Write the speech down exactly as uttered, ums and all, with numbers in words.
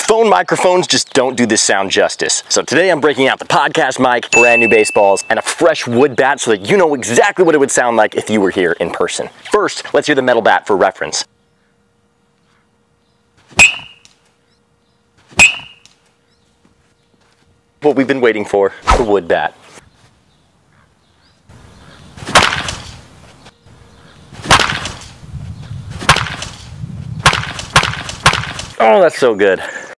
Phone microphones just don't do this sound justice. So today I'm breaking out the podcast mic, brand new baseballs, and a fresh wood bat so that you know exactly what it would sound like if you were here in person. First, let's hear the metal bat for reference. What we've been waiting for, the wood bat. Oh, that's so good.